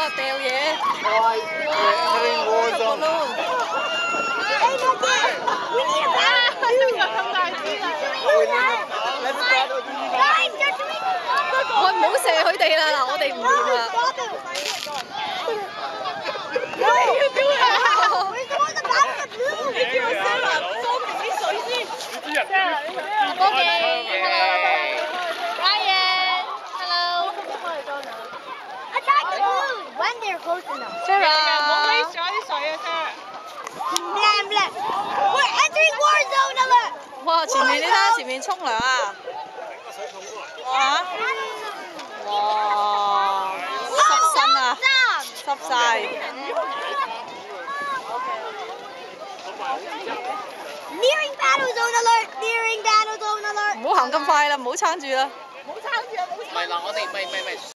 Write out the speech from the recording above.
掉嘢。 哇！Entering war zone。 咁大支啦！喂，唔好射佢哋啦！嗱，我哋唔掂啦。 When they're close enough. Sarah， 唔好威咗啲水啊 ，Sarah！ Blam blam. We're entering war zone alert. 哇！前面你睇下前面沖涼啊！哇！哇！濕身啊！濕晒。 Nearing battle zone alert. Nearing battle zone alert. 唔好行咁快啦，唔好撐住啦。 唔好撐住啊！唔係嗱，我哋咪。